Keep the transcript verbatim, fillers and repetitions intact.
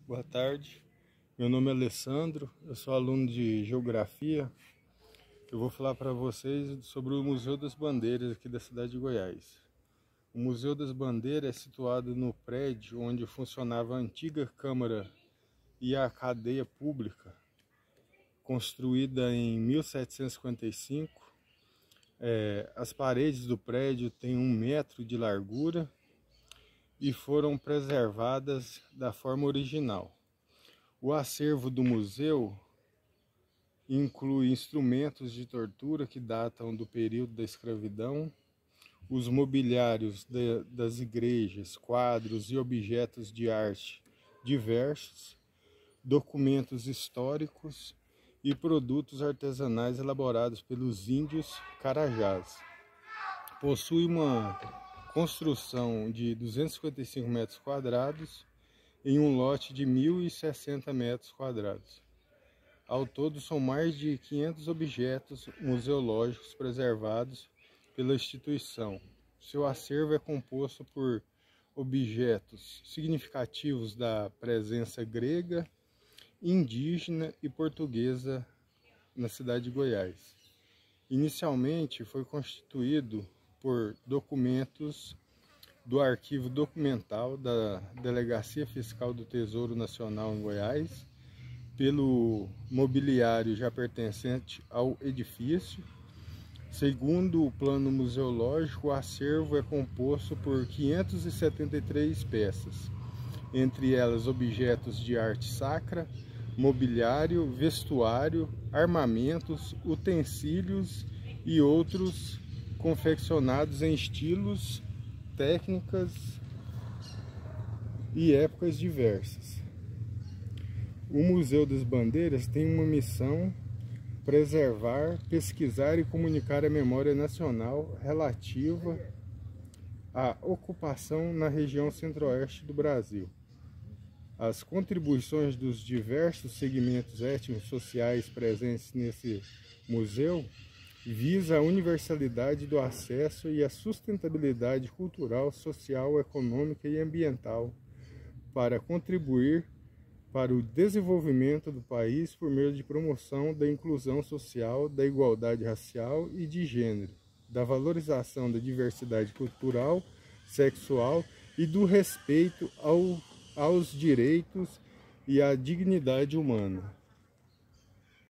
Boa tarde, meu nome é Alessandro, eu sou aluno de Geografia. Eu vou falar para vocês sobre o Museu das Bandeiras aqui da cidade de Goiás. O Museu das Bandeiras é situado no prédio onde funcionava a antiga Câmara e a Cadeia Pública, construída em mil setecentos e cinquenta e cinco. É, as paredes do prédio têm um metro de largura e foram preservadas da forma original. O acervo do museu inclui instrumentos de tortura que datam do período da escravidão, os mobiliários de, das igrejas, quadros e objetos de arte diversos, documentos históricos e produtos artesanais elaborados pelos índios Carajás. Possui uma construção de duzentos e cinquenta e cinco metros quadrados em um lote de mil e sessenta metros quadrados. Ao todo, são mais de quinhentos objetos museológicos preservados pela instituição. Seu acervo é composto por objetos significativos da presença grega, indígena e portuguesa na cidade de Goiás. Inicialmente, foi constituído por documentos do Arquivo Documental da Delegacia Fiscal do Tesouro Nacional em Goiás, pelo mobiliário já pertencente ao edifício. Segundo o plano museológico, o acervo é composto por quinhentas e setenta e três peças, entre elas objetos de arte sacra, mobiliário, vestuário, armamentos, utensílios e outros confeccionados em estilos, técnicas e épocas diversas. O Museu das Bandeiras tem uma missão: preservar, pesquisar e comunicar a memória nacional relativa à ocupação na região centro-oeste do Brasil. As contribuições dos diversos segmentos étnicos sociais presentes nesse museu visa a universalidade do acesso e a sustentabilidade cultural, social, econômica e ambiental para contribuir para o desenvolvimento do país por meio de promoção da inclusão social, da igualdade racial e de gênero, da valorização da diversidade cultural, sexual e do respeito ao, aos direitos e à dignidade humana.